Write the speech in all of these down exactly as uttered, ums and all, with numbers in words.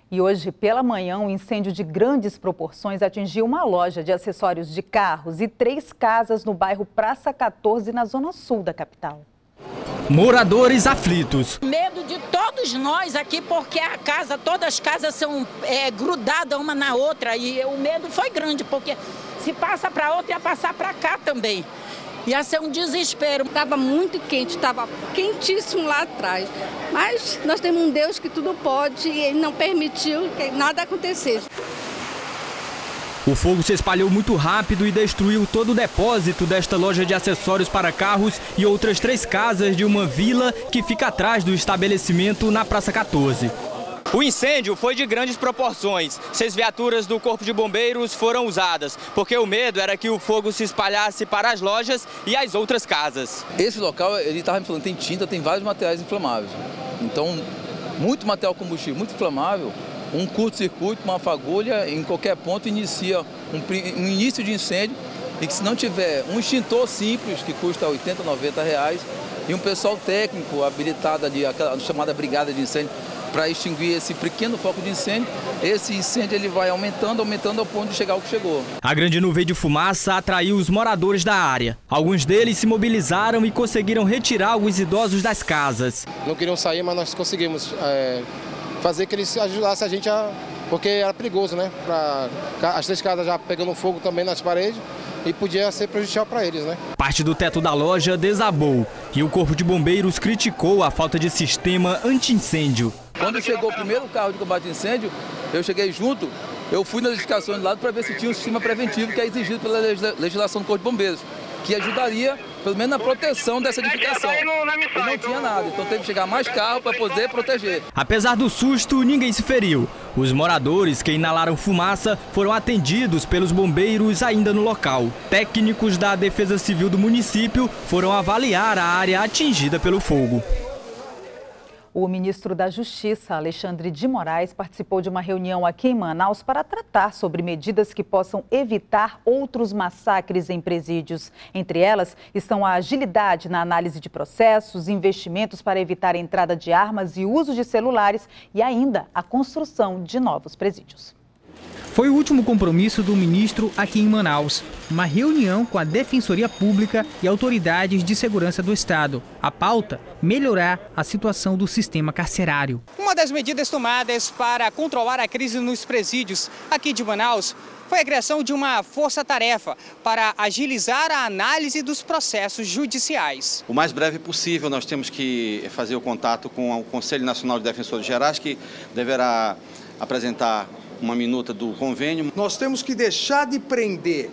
E hoje, pela manhã, um incêndio de grandes proporções atingiu uma loja de acessórios de carros e três casas no bairro Praça quatorze, na zona sul da capital. Moradores aflitos. Medo de todos nós aqui, porque a casa, todas as casas são é, grudadas uma na outra e o medo foi grande, porque se passa para outra ia passar para cá também. Ia ser um desespero. Estava muito quente, estava quentíssimo lá atrás. Mas nós temos um Deus que tudo pode e Ele não permitiu que nada acontecesse. O fogo se espalhou muito rápido e destruiu todo o depósito desta loja de acessórios para carros e outras três casas de uma vila que fica atrás do estabelecimento na Praça quatorze. O incêndio foi de grandes proporções. Seis viaturas do Corpo de Bombeiros foram usadas, porque o medo era que o fogo se espalhasse para as lojas e as outras casas. Esse local, ele estava me falando, tem tinta, tem vários materiais inflamáveis. Então, muito material combustível, muito inflamável. Um curto-circuito, uma fagulha, em qualquer ponto inicia um, um início de incêndio e que se não tiver um extintor simples, que custa oitenta, noventa reais, e um pessoal técnico habilitado ali, aquela chamada brigada de incêndio, para extinguir esse pequeno foco de incêndio, esse incêndio ele vai aumentando, aumentando ao ponto de chegar ao que chegou. A grande nuvem de fumaça atraiu os moradores da área. Alguns deles se mobilizaram e conseguiram retirar os idosos das casas. Não queriam sair, mas nós conseguimos é, fazer que eles ajudassem a gente, a, porque era perigoso, né? Pra, as três casas já pegando fogo também nas paredes. E podia ser prejudicial para eles, né? Parte do teto da loja desabou e o Corpo de Bombeiros criticou a falta de sistema anti-incêndio. Quando chegou o primeiro carro de combate a incêndio, eu cheguei junto, eu fui nas edificações do lado para ver se tinha um sistema preventivo que é exigido pela legislação do Corpo de Bombeiros, que ajudaria, pelo menos, na proteção dessa edificação. E não tinha nada, então teve que chegar mais carro para poder proteger. Apesar do susto, ninguém se feriu. Os moradores que inalaram fumaça foram atendidos pelos bombeiros ainda no local. Técnicos da Defesa Civil do município foram avaliar a área atingida pelo fogo. O ministro da Justiça, Alexandre de Moraes, participou de uma reunião aqui em Manaus para tratar sobre medidas que possam evitar outros massacres em presídios. Entre elas estão a agilidade na análise de processos, investimentos para evitar a entrada de armas e uso de celulares e ainda a construção de novos presídios. Foi o último compromisso do ministro aqui em Manaus, uma reunião com a Defensoria Pública e autoridades de segurança do Estado. A pauta, melhorar a situação do sistema carcerário. Uma das medidas tomadas para controlar a crise nos presídios aqui de Manaus foi a criação de uma força-tarefa para agilizar a análise dos processos judiciais. O mais breve possível nós temos que fazer o contato com o Conselho Nacional de Defensores Gerais, que deverá apresentar uma minuta do convênio. Nós temos que deixar de prender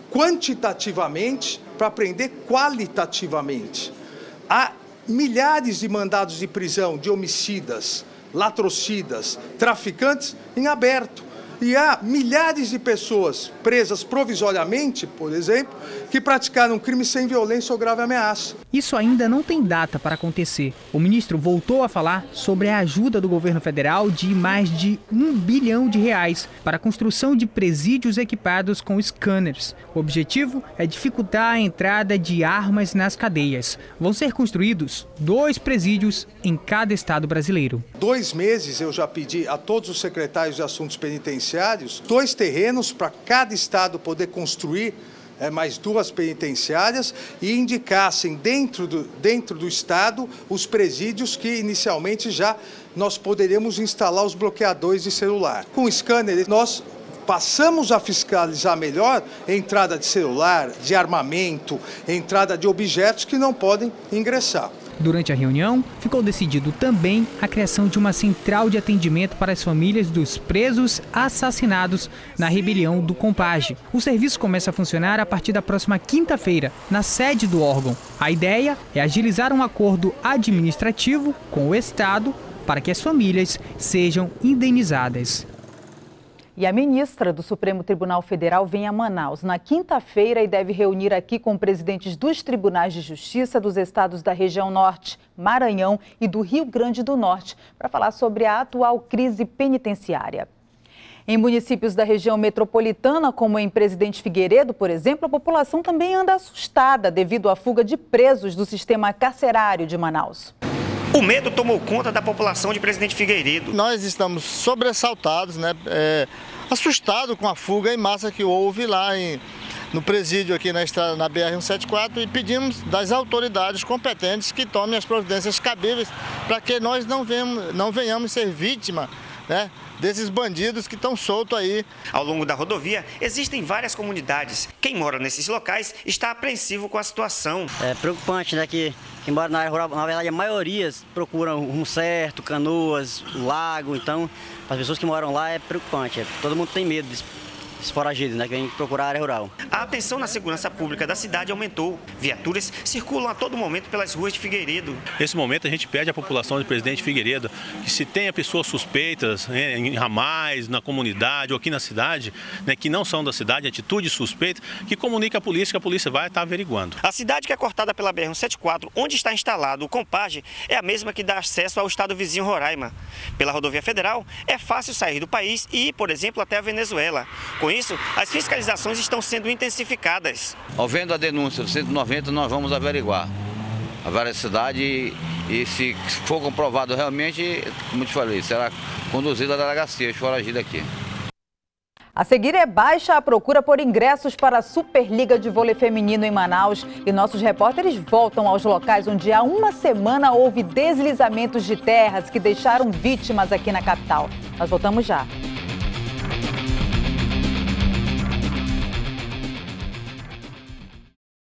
quantitativamente para prender qualitativamente. Há milhares de mandados de prisão de homicidas, latrocidas, traficantes em aberto. E há milhares de pessoas presas provisoriamente, por exemplo, que praticaram um crime sem violência ou grave ameaça. Isso ainda não tem data para acontecer. O ministro voltou a falar sobre a ajuda do governo federal de mais de um bilhão de reais para a construção de presídios equipados com scanners. O objetivo é dificultar a entrada de armas nas cadeias. Vão ser construídos dois presídios em cada estado brasileiro. Dois meses eu já pedi a todos os secretários de assuntos penitenciários dois terrenos para cada estado poder construir é, mais duas penitenciárias e indicassem dentro do, dentro do estado os presídios que inicialmente já nós poderíamos instalar os bloqueadores de celular. Com o scanner nós passamos a fiscalizar melhor a entrada de celular, de armamento, a entrada de objetos que não podem ingressar. Durante a reunião, ficou decidido também a criação de uma central de atendimento para as famílias dos presos assassinados na rebelião do Compage. O serviço começa a funcionar a partir da próxima quinta-feira, na sede do órgão. A ideia é agilizar um acordo administrativo com o Estado para que as famílias sejam indenizadas. E a ministra do Supremo Tribunal Federal vem a Manaus na quinta-feira e deve reunir aqui com presidentes dos tribunais de justiça dos estados da região norte, Maranhão e do Rio Grande do Norte, para falar sobre a atual crise penitenciária. Em municípios da região metropolitana, como em Presidente Figueiredo, por exemplo, a população também anda assustada devido à fuga de presos do sistema carcerário de Manaus. O medo tomou conta da população de Presidente Figueiredo. Nós estamos sobressaltados, né, é, assustados com a fuga em massa que houve lá em, no presídio aqui na, estrada, na B R cento e setenta e quatro, e pedimos das autoridades competentes que tomem as providências cabíveis para que nós não venhamos, não venhamos ser vítima, né, desses bandidos que estão soltos aí. Ao longo da rodovia, existem várias comunidades. Quem mora nesses locais está apreensivo com a situação. É preocupante, né, que quem mora na área rural, na verdade, a maioria procura o rumo certo, Canoas, o lago. Então, as pessoas que moram lá é preocupante. É, todo mundo tem medo disso. Foragidos, né, que vêm procurar a área rural. A atenção na segurança pública da cidade aumentou. Viaturas circulam a todo momento pelas ruas de Figueiredo. Nesse momento a gente pede à população de Presidente Figueiredo que, se tenha pessoas suspeitas, né, em ramais, na comunidade ou aqui na cidade, né, que não são da cidade, atitude suspeita, que comunique à polícia, que a polícia vai estar averiguando. A cidade que é cortada pela B R cento e setenta e quatro, onde está instalado o Compage, é a mesma que dá acesso ao estado vizinho Roraima. Pela rodovia federal, é fácil sair do país e ir, por exemplo, até a Venezuela. Com isso, as fiscalizações estão sendo intensificadas. Havendo a denúncia do cento e noventa, nós vamos averiguar a veracidade e, e se for comprovado realmente, como te falei, será conduzido à delegacia, foragido aqui. A seguir é baixa a procura por ingressos para a Superliga de Vôlei Feminino em Manaus e nossos repórteres voltam aos locais onde há uma semana houve deslizamentos de terras que deixaram vítimas aqui na capital. Nós voltamos já.